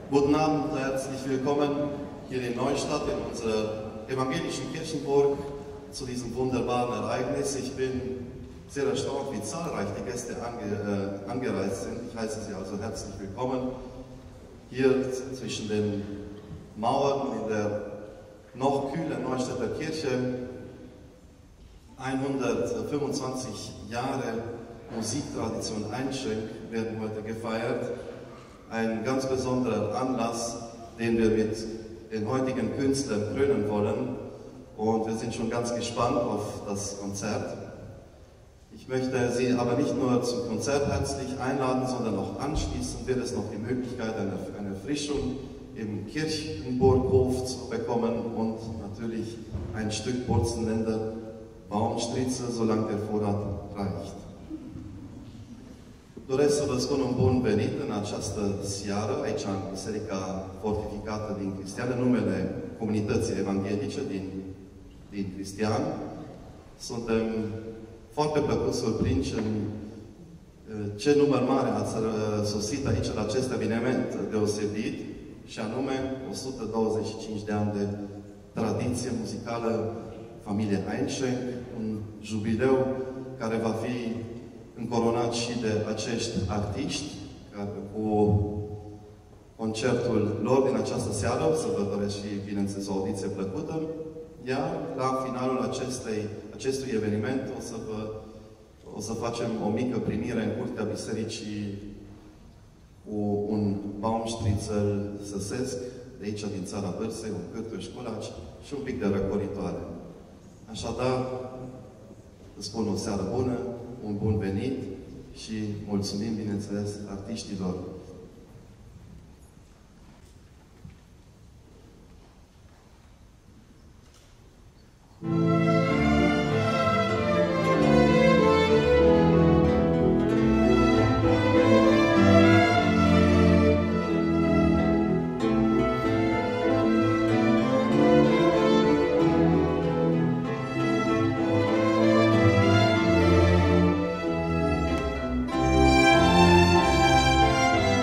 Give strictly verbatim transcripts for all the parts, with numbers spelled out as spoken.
Guten Abend, herzlich willkommen hier in Neustadt, in unserer evangelischen Kirchenburg, zu diesem wunderbaren Ereignis. Ich bin sehr erstaunt, wie zahlreich die Gäste ange, äh, angereist sind. Ich heiße Sie also herzlich willkommen hier zwischen den Mauern in der noch kühlen Neustädter Kirche. hundertfünfundzwanzig Jahre Musiktradition Einschenk werden heute gefeiert. Ein ganz besonderer Anlass, den wir mit den heutigen Künstlern krönen wollen. Und wir sind schon ganz gespannt auf das Konzert. Ich möchte Sie aber nicht nur zum Konzert herzlich einladen, sondern auch anschließend wird es noch die Möglichkeit einer, einer Erfrischung im Kirchenburghof zu bekommen und natürlich ein Stück Burzenländer Baumstriețe, solange der Vorrat reicht. Doresc să vă spun un bun venit în această seară, aici în Biserica Fortificată din Cristian, în numele comunității evanghelice din, din Cristian. Suntem foarte plăcut surprinși în ce număr mare ați sosit aici la acest eveniment deosebit, și anume o sută douăzeci și cinci de ani de tradiție muzicală familie Einschenk, un jubileu care va fi încoronat și de acești artiști, care, cu concertul lor din această seară. O să vă doresc și, bineînțeles, o audiție plăcută. Iar la finalul acestei, acestui eveniment o să, vă, o să facem o mică primire în curtea bisericii cu un Baumstriețel săsesc, de aici din țara Vârsei, un cârtuș colaci și un pic de răcoritoare. Așadar, îți spun o seară bună, un bun venit și mulțumim, bineînțeles, artiștilor. Thank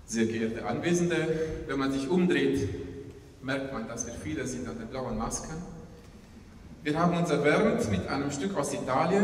Sehr geehrte Anwesende, wenn man sich umdreht, merkt man, dass wir viele sind an den blauen Masken. Wir haben uns erwärmt mit einem Stück aus Italien.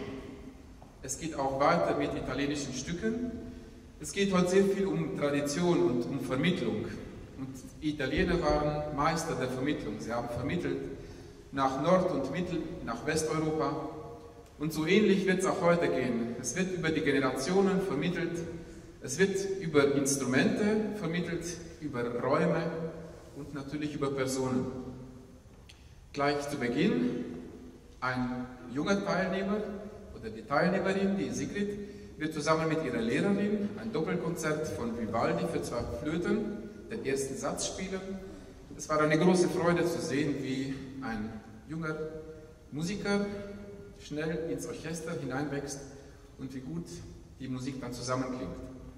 Es geht auch weiter mit italienischen Stücken. Es geht heute sehr viel um Tradition und um Vermittlung. Und die Italiener waren Meister der Vermittlung. Sie haben vermittelt nach Nord- und Mittel-, nach Westeuropa. Und so ähnlich wird es auch heute gehen. Es wird über die Generationen vermittelt. Es wird über Instrumente vermittelt, über Räume und natürlich über Personen. Gleich zu Beginn ein junger Teilnehmer oder die Teilnehmerin, die Sigrid, wird zusammen mit ihrer Lehrerin ein Doppelkonzert von Vivaldi für zwei Flöten, den ersten Satz spielen. Es war eine große Freude zu sehen, wie ein junger Musiker schnell ins Orchester hineinwächst und wie gut die Musik dann zusammenklingt.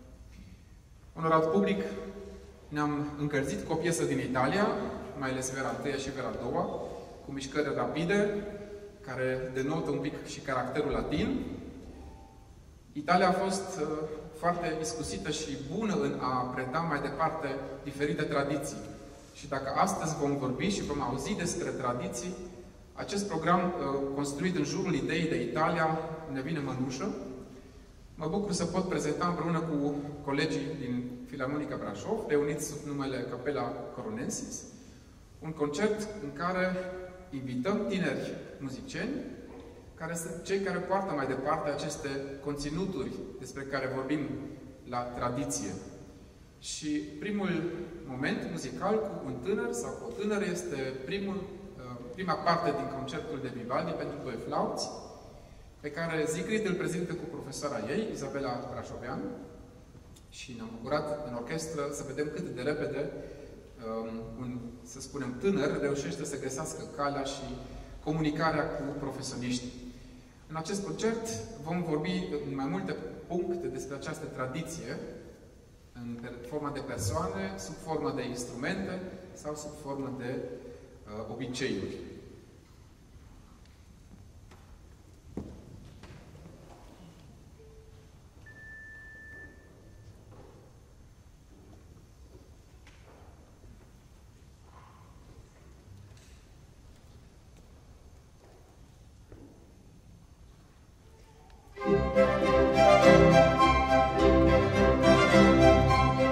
Onorat public, ne-am încălzit cu o piesă din Italia, mai ales vera întâia și vera a doua, cu mișcări rapide, care denotă un pic și caracterul latin. Italia a fost uh, foarte iscusită și bună în a preda mai departe diferite tradiții. Și dacă astăzi vom vorbi și vom auzi despre tradiții, acest program uh, construit în jurul ideii de Italia ne vine mănușă. Mă bucur să pot prezenta împreună cu colegii din Filarmonica Brașov, reuniți sub numele Capella Coronensis, un concert în care invităm tineri muzicieni, care sunt cei care poartă mai departe aceste conținuturi despre care vorbim la tradiție. Și primul moment muzical cu un tânăr sau cu o tânără este primul, prima parte din concertul de Vivaldi pentru doi flauți, pe care Sigrid îl prezintă cu profesoara ei, Izabela Brașovean, și ne-am bucurat în orchestră să vedem cât de repede um, un, să spunem, tânăr reușește să găsească calea și comunicarea cu profesioniștii. În acest concert vom vorbi în mai multe puncte despre această tradiție, în formă de persoane, sub formă de instrumente sau sub formă de uh, obiceiuri.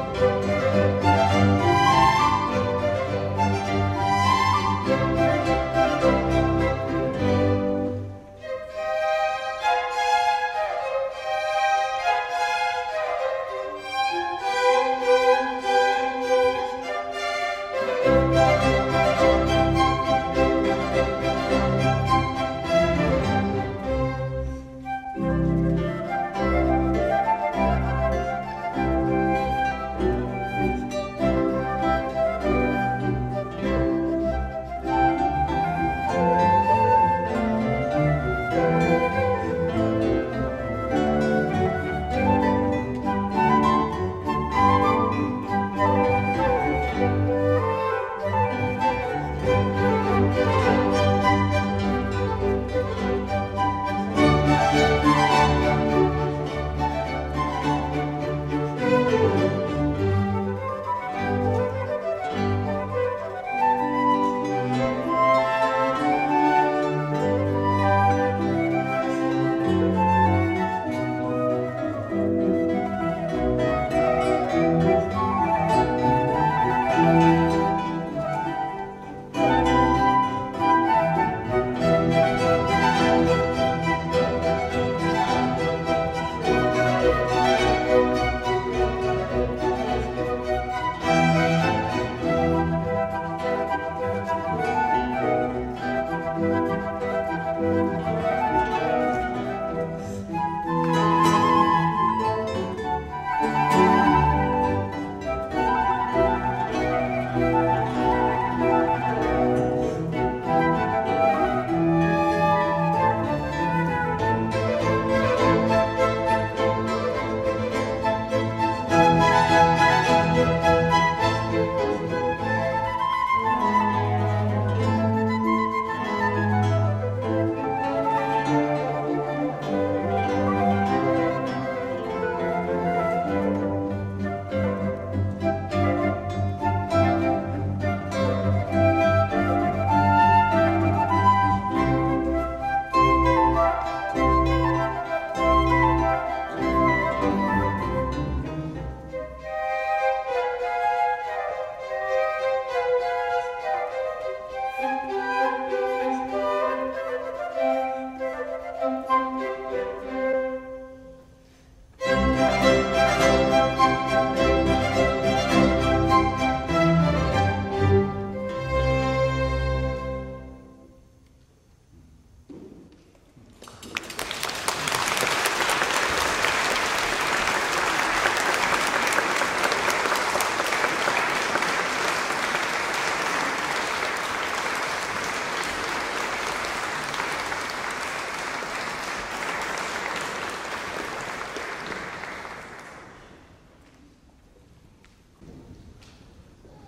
Thank you.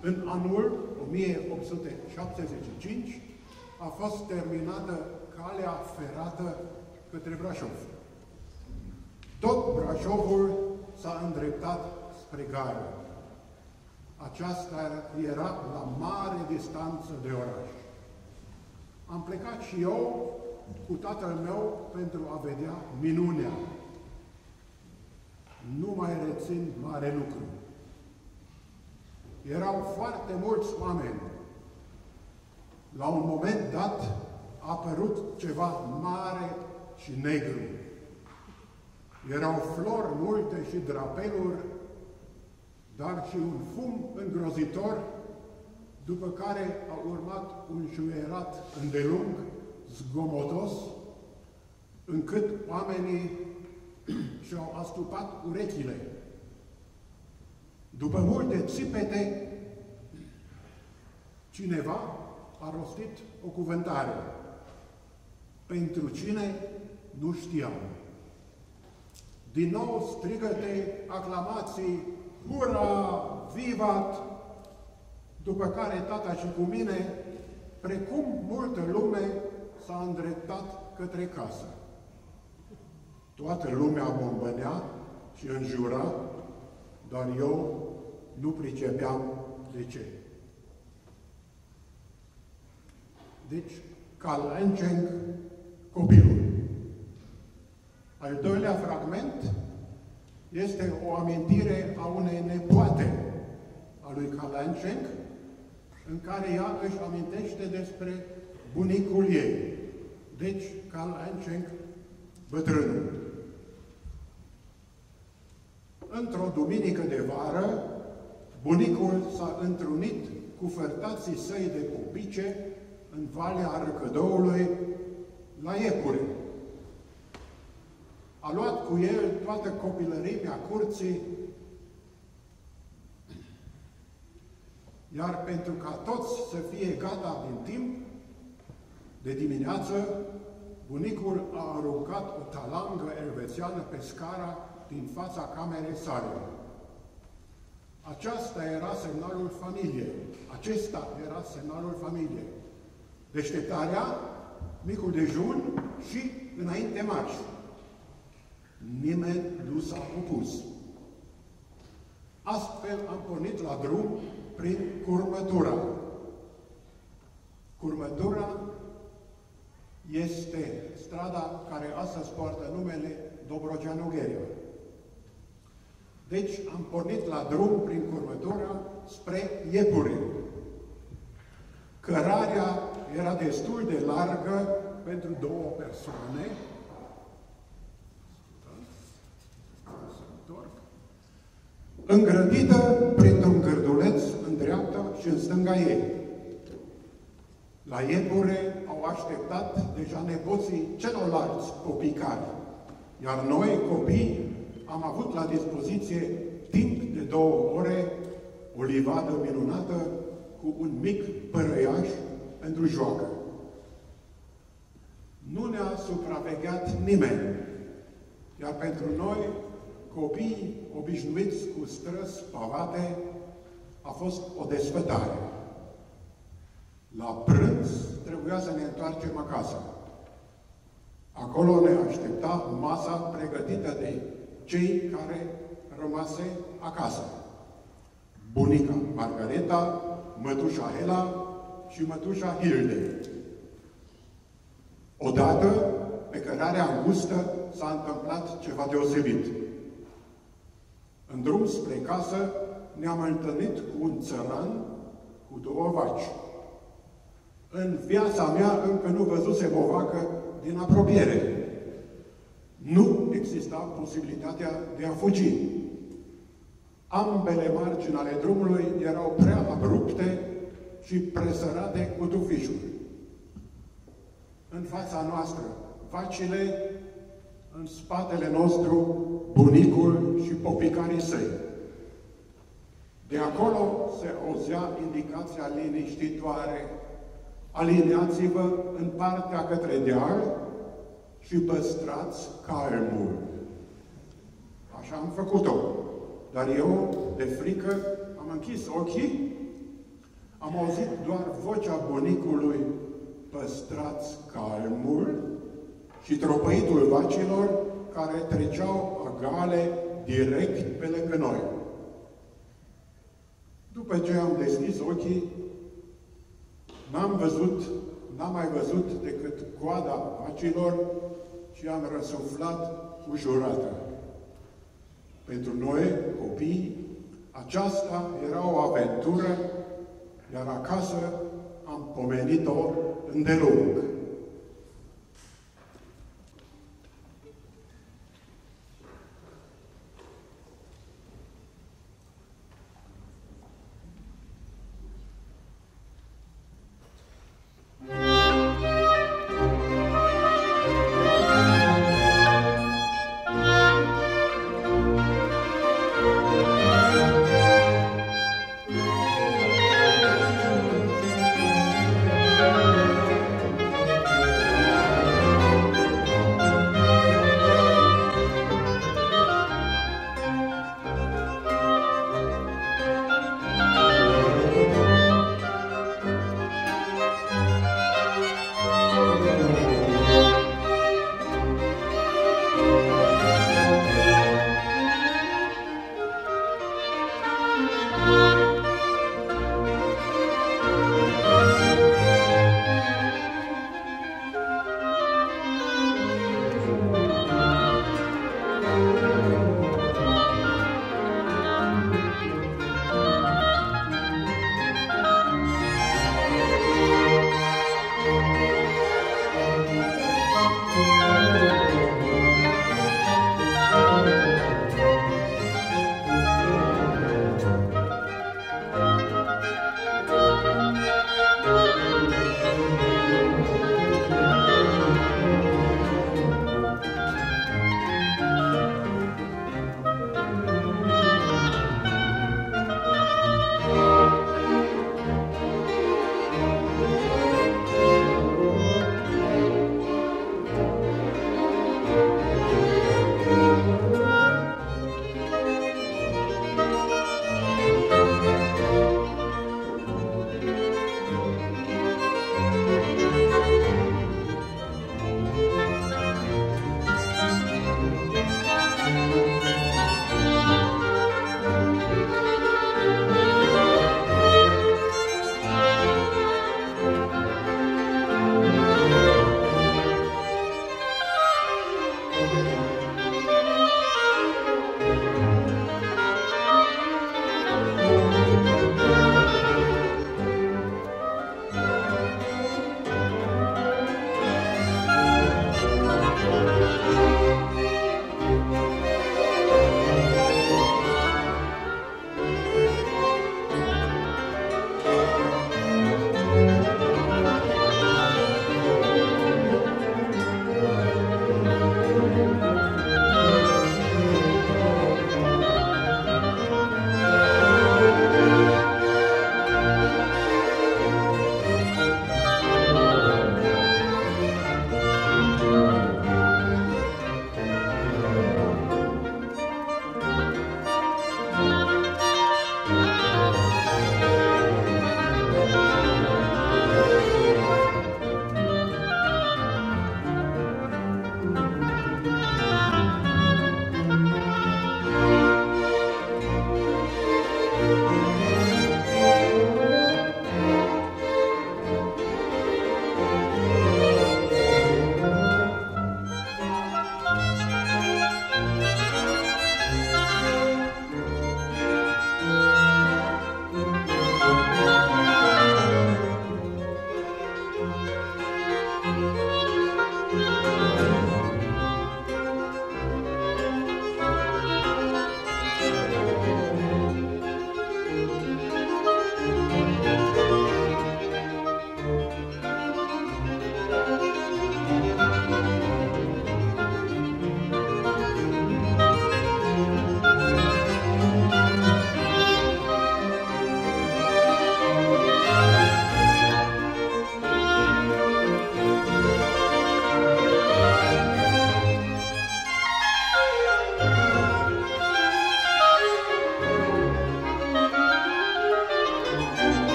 În anul o mie opt sute șaptezeci și cinci a fost terminată calea ferată către Brașov. Tot Brașovul s-a îndreptat spre gară. Aceasta era la mare distanță de oraș. Am plecat și eu cu tatăl meu pentru a vedea minunea. Nu mai rețin mare lucru. Erau foarte mulți oameni. La un moment dat a apărut ceva mare și negru. Erau flori multe și drapeluri, dar și un fum îngrozitor, după care a urmat un șuierat îndelung, zgomotos, încât oamenii și-au astupat urechile. După multe țipete, cineva a rostit o cuvântare. Pentru cine, nu știam. Din nou strigăte, aclamații, hura, vivat! După care tata și cu mine, precum multă lume, s-a îndreptat către casă. Toată lumea bombănea și înjura, dar eu nu pricepeam de ce. Deci, Kalancheng, copilul. Al doilea fragment este o amintire a unei nepoate a lui Kalancheng, în care ea își amintește despre bunicul ei. Deci, Kalancheng, bătrânul. Într-o duminică de vară, bunicul s-a întrunit cu fărtații săi de popice în Valea Răcădoului, la iepure. A luat cu el toată copilărimea curții, iar pentru ca toți să fie gata din timp, de dimineață, bunicul a aruncat o talangă elvețiană pe scara din fața camerei sale. Aceasta era semnalul familiei. Acesta era semnalul familiei. Deșteptarea, micul dejun și înainte marș. Nimeni nu s-a opus. Astfel am pornit la drum prin Curmătura. Curmătura este strada care astăzi poartă numele Dobrogeanu-Gherea. Deci am pornit la drum prin Curmătura spre Iepure. Cărarea era destul de largă pentru două persoane. Îngrădită printr-un gărduleț în dreapta și în stânga ei. La Iepure au așteptat deja nepoții celorlalți copii-cari, iar noi, copii, am avut la dispoziție timp de două ore o livadă minunată cu un mic părăiaș pentru joacă. Nu ne-a supravegheat nimeni, iar pentru noi, copiii obișnuiți cu străzi pavate, a fost o desfătare. La prânz trebuia să ne întoarcem acasă. Acolo ne aștepta masa pregătită de cei care rămase acasă. Bunica Margareta, mătușa Ela și mătușa Hilde. Odată, pe cărarea îngustă, s-a întâmplat ceva deosebit. În drum spre casă ne-am întâlnit cu un țăran cu două vaci. În viața mea încă nu văzusem o vacă din apropiere. Nu exista posibilitatea de a fugi. Ambele margini ale drumului erau prea abrupte și presărate cu tufișuri. În fața noastră, vacile, în spatele nostru, bunicul și popicarii săi. De acolo se auzea indicația liniștitoare: alineați-vă în partea către deal și păstrați calmul. Așa am făcut-o. Dar eu, de frică, am închis ochii am auzit doar vocea bunicului: păstrați calmul, și tropăitul vacilor care treceau agale direct pe lângă noi. După ce am deschis ochii, n-am văzut, n-am mai văzut decât coada vacilor și am răsuflat ușurată. Pentru noi, copii, aceasta era o aventură, iar acasă am pomenit-o îndelung.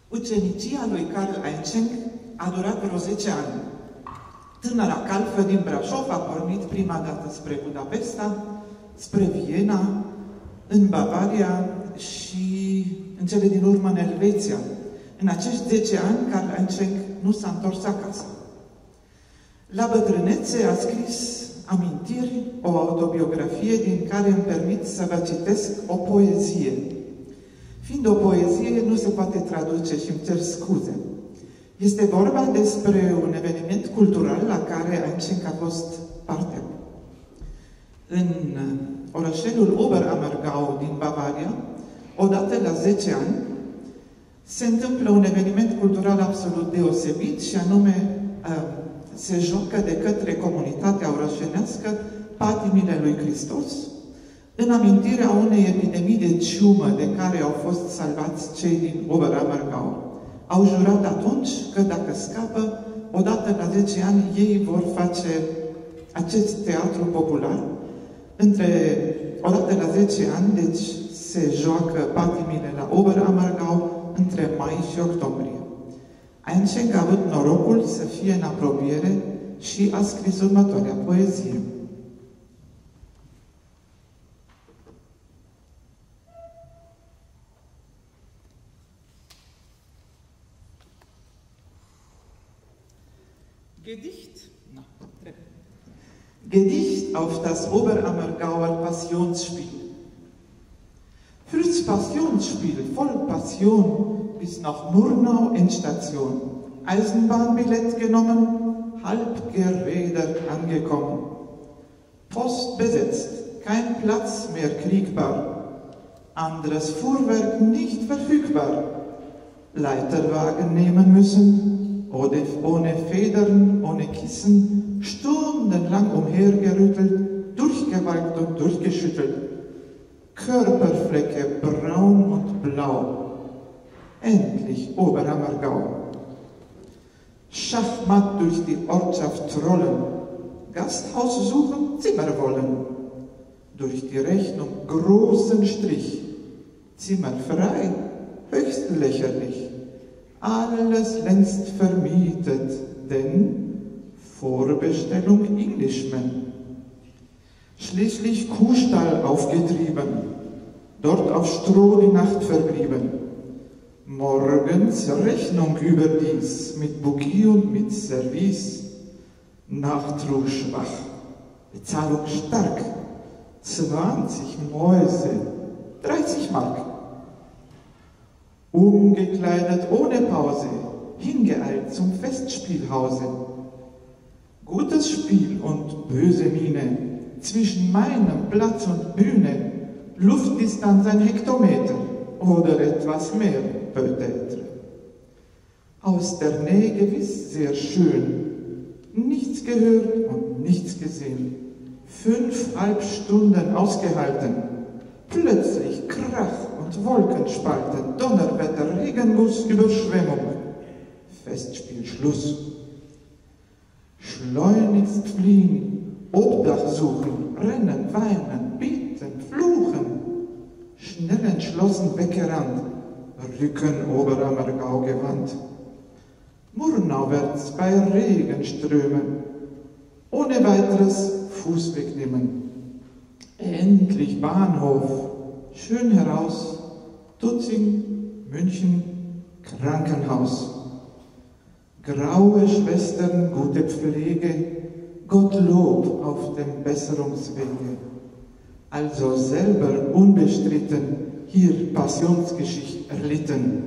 Ucenicia lui Carl Einschenk a durat vreo zece ani. Tânăra calfă din Brașov a pornit prima dată spre Budapesta, spre Viena, în Bavaria și în cele din urmă în Elveția. În acești zece ani, Carl Einschenk nu s-a întors acasă. La bătrânețe a scris amintiri, o autobiografie din care îmi permit să vă citesc o poezie. Fiind o poezie, nu se poate traduce și îmi cer scuze. Este vorba despre un eveniment cultural la care Einschenk a fost parte. În orășelul Oberammergau din Bavaria, odată la zece ani, se întâmplă un eveniment cultural absolut deosebit și anume se joacă de către comunitatea orășenească patimile lui Hristos, în amintirea unei epidemii de ciumă de care au fost salvați cei din Oberammergau. Au jurat atunci că dacă scapă, odată la zece ani, ei vor face acest teatru popular. Între, odată la zece ani, deci se joacă patimile la Oberammergau între mai și octombrie. Einschenk a avut norocul să fie în apropiere și a scris următoarea poezie. Gedicht? No, Gedicht auf das Oberammergauer Passionsspiel. Fürs Passionsspiel voll Passion bis nach Murnau Endstation. Eisenbahnbillett genommen, halb gerädert angekommen. Post besetzt, kein Platz mehr kriegbar. Anderes Fuhrwerk nicht verfügbar. Leiterwagen nehmen müssen, ohne Federn, ohne Kissen, stundenlang umhergerüttelt, durchgewalkt und durchgeschüttelt. Körperflecke braun und blau. Endlich Oberammergau. Schachmatt durch die Ortschaft trollen, Gasthaus suchen, Zimmer wollen. Durch die Rechnung großen Strich, Zimmer frei, höchst lächerlich. Alles längst vermietet, denn Vorbestellung Englishman. Schließlich Kuhstall aufgetrieben, dort auf Stroh die Nacht verblieben. Morgens Rechnung überdies, mit Bouquet und mit Service. Nachtrug schwach, Bezahlung stark, zwanzig Mäuse, dreißig Mark. Umgekleidet ohne Pause, hingeeilt zum Festspielhause. Gutes Spiel und böse Miene, zwischen meinem Platz und Bühne, Luftdistanz ein Hektometer oder etwas mehr, peut-être. Aus der Nähe gewiss sehr schön, nichts gehört und nichts gesehen. Fünfeinhalb Stunden ausgehalten, plötzlich Krach und Wolkenspalten, Donnerwetter, Regenguss, Überschwemmung. Festspiel Schluss. Schleunigst fliehen, Obdach suchen, rennen, weinen, beten, fluchen. Schnell entschlossen weggerannt, Rücken Oberammergau gewandt. Murnauwärts bei Regenströmen, ohne weiteres Fußweg nehmen. Endlich Bahnhof, schön heraus, Tutzing, München, Krankenhaus. Graue Schwestern, gute Pflege, Gottlob auf dem Besserungswege. Also selber unbestritten hier Passionsgeschichte erlitten.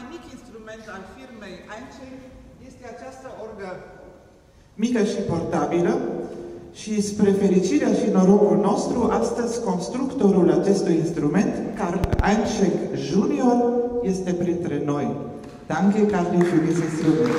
mai mic instrument al firmei Einschenk este această orgă mică și portabilă și spre fericirea și norocul nostru, astăzi constructorul acestui instrument, Carl Einschenk junior, este printre noi. Danke, Carli, für dieses Instrument.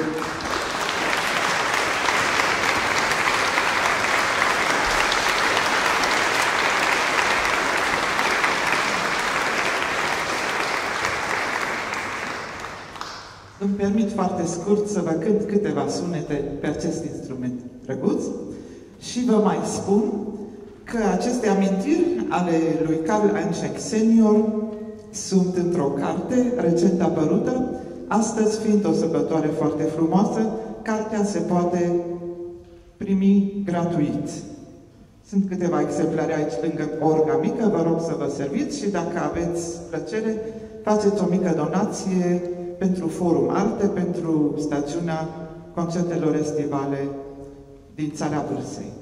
Îmi permit foarte scurt să vă cânt câteva sunete pe acest instrument drăguț și vă mai spun că aceste amintiri ale lui Carl Einschenk senior sunt într-o carte recent apărută. Astăzi, fiind o sărbătoare foarte frumoasă, cartea se poate primi gratuit. Sunt câteva exemplare aici lângă orga mică, vă rog să vă serviți și dacă aveți plăcere, faceți o mică donație pentru Forum Arte, pentru stațiunea concertelor estivale din țara Vârsei.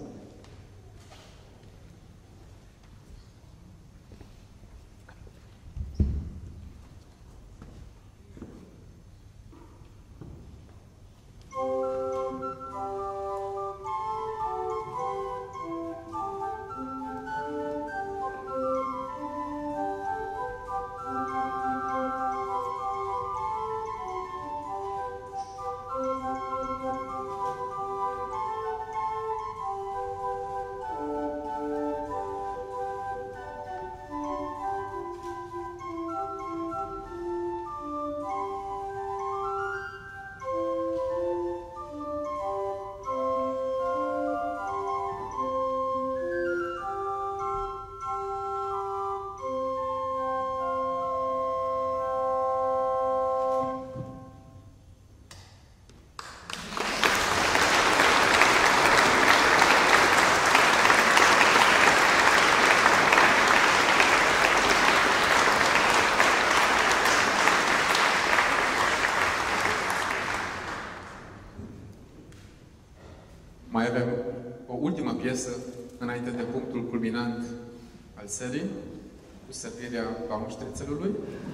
Mai avem o ultimă piesă înainte de punctul culminant al serii, cu servirea Baumștrețelului.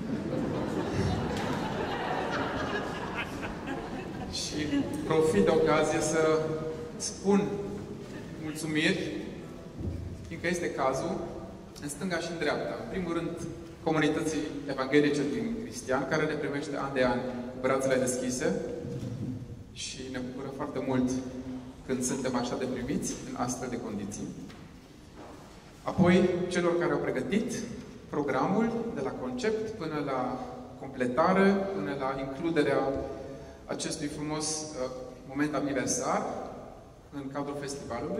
Și profit de ocazie să spun mulțumiri, fiindcă este cazul, în stânga și în dreapta. În primul rând, comunității evanghelice din Cristian, care ne primește an de an cu brațele deschise și ne bucură foarte mult când suntem așa de primiți în astfel de condiții. Apoi, celor care au pregătit programul, de la concept până la completare, până la includerea acestui frumos uh, moment aniversar în cadrul festivalului.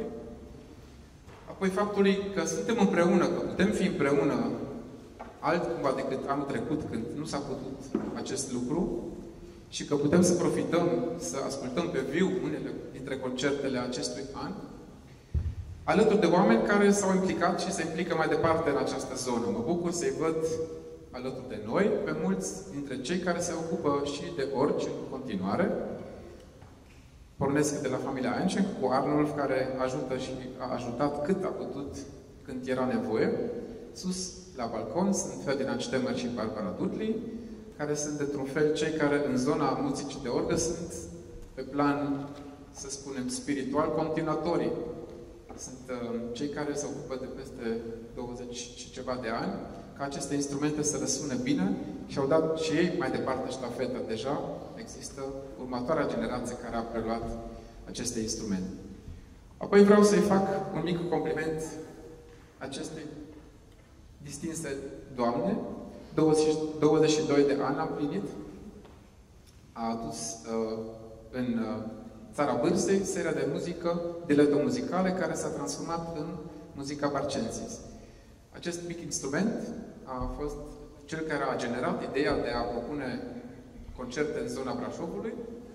Apoi faptului că suntem împreună, că putem fi împreună altcumva decât anul trecut, când nu s-a putut acest lucru, și că putem să profităm, să ascultăm pe viu unele dintre concertele acestui an, alături de oameni care s-au implicat și se implică mai departe în această zonă. Mă bucur să-i văd alături de noi, pe mulți dintre cei care se ocupă și de orgi în continuare. Pornesc de la familia Einschenk, cu Arnulf, care ajută și a ajutat cât a putut când era nevoie. Sus, la balcon, sunt Ferdinand Stemmer și Barbara Dudley, care sunt, într-un fel, cei care, în zona muzicii de orgă, sunt pe plan, să spunem, spiritual, continuatorii. Sunt uh, cei care se ocupă de peste douăzeci și ceva de ani, ca aceste instrumente să răsune bine și au dat și ei mai departe ștafeta. Deja există următoarea generație care a preluat aceste instrumente. Apoi vreau să-i fac un mic compliment acestei distinse doamne. douăzeci și doi de ani am plinit. A adus uh, în uh, țara Vârsei seria de muzică, diletto muzicale, care s-a transformat în muzica Barcensis. Acest mic instrument a fost cel care a generat ideea de a propune concerte în zona Brașovului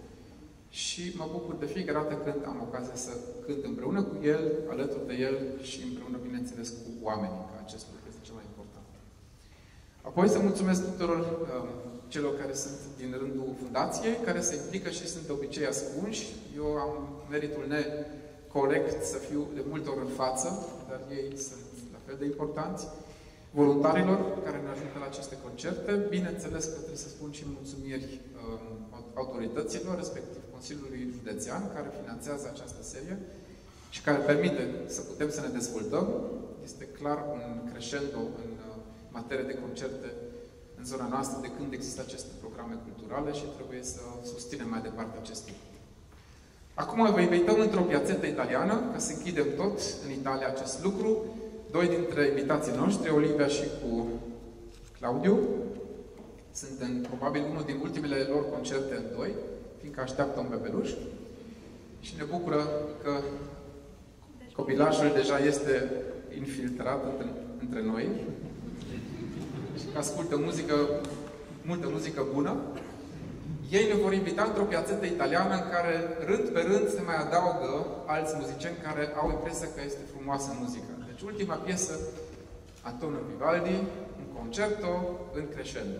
și mă bucur de fiecare dată când am ocazia să cânt împreună cu el, alături de el și împreună, bineînțeles, cu oamenii, că acest lucru este cel mai important. Apoi să mulțumesc tuturor uh, celor care sunt din rândul fundației, care se implică și sunt de obicei ascunși. Eu am meritul necorect să fiu de multe ori în față, dar ei sunt la fel de importanți. voluntarilor care ne ajută la aceste concerte. Bineînțeles că trebuie să spun și mulțumiri uh, autorităților, respectiv Consiliului Județean, care finanțează această serie și care permite să putem să ne dezvoltăm. Este clar un crescendo în uh, materie de concerte în zona noastră de când există aceste programe culturale și trebuie să susținem mai departe acest lucru. Acum vă invităm într-o piațetă italiană, ca să închidem tot în Italia acest lucru. Doi dintre invitații noștri, Olivia și cu Claudiu, sunt în probabil unul din ultimele lor concerte în doi, fiindcă așteaptă un bebeluș. Și ne bucură că copilașul deja este infiltrat între, între noi și că ascultă muzică, multă muzică bună. Ei ne vor invita într-o piațetă italiană în care, rând pe rând, se mai adaugă alți muzicieni care au impresia că este frumoasă muzica. Deci, ultima piesă, Antonio Vivaldi, un concerto în crescendo.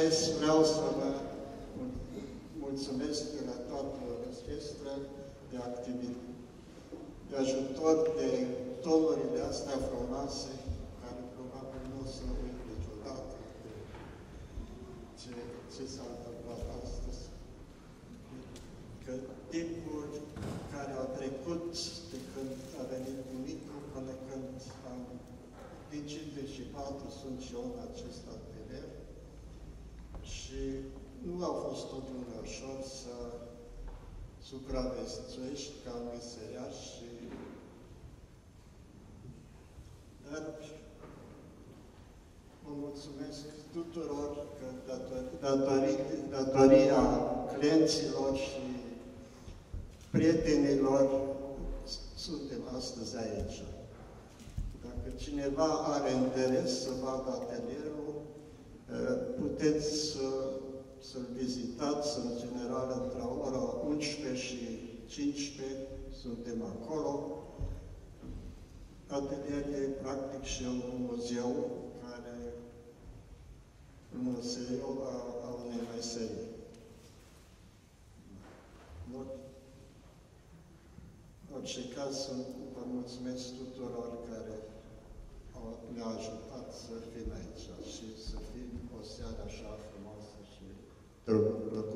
acces vreau să vă mulțumesc de la toată orchestra de activitate, de ajutor, de tonurile astea frumoase, care probabil nu o să uit niciodată ce, ce s-a întâmplat astăzi. Că timpuri care au trecut de când a venit bunicul până când am, din cincizeci și patru sunt și eu în acest atelier și nu a fost totdeauna ușor să supraviețuiești ca meseriaș și dar mă mulțumesc tuturor că datori, datoria clienților și prietenilor suntem astăzi aici. Dacă cineva are interes să vadă atelierul, puteți să, să-l vizitați în general între ora unsprezece și cincisprezece, suntem acolo. Atelier e practic și un muzeu care un muzeu a, a unei meserii. În orice caz, vă mulțumesc tuturor care ne-au ajutat să fim aici și să fim o seară așa frumoasă și drăguță.